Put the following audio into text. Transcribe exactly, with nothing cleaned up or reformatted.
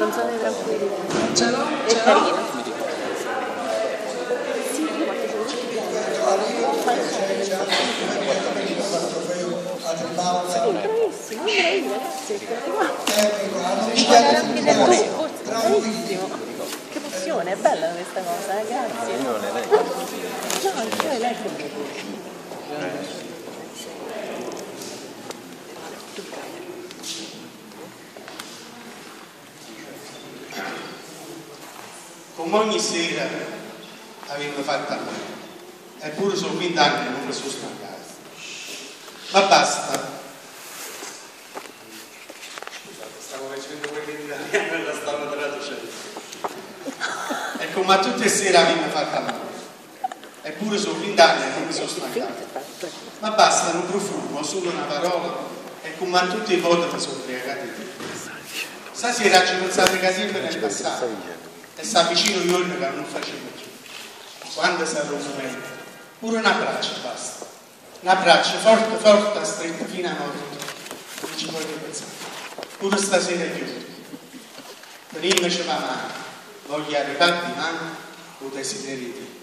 non sono tranquilli. Ce l'ho? È carino. Sì, io bravissimo, bravissimo, ragazzi. Bravissimo. Che passione, è bella questa cosa, eh? Grazie. Io non le leggo così. No, anche io le leggo. Come ogni sera avevano fatto a me, eppure sono vent'anni e non mi sono stancato. Ma basta. Scusate, stavo facendo quello in italiano e la stavo traducendo. E come a tutte le sere avevano fatto a me, eppure sono vent'anni e non mi sono stancato. Ma basta un profumo, solo una parola, e come a tutte le volte mi sono ubriacato. Stasera ci pensate che sempre nel passato. E sta vicino giorno che non facevo più. Quando sarò momento, pure un abbraccio basta. Un abbraccio forte, forte, stretto fino a notte. Non ci puoi pensare. Pure stasera è chiuso. Prima c'è la mano, voglio arrivare di mano o desideri di te.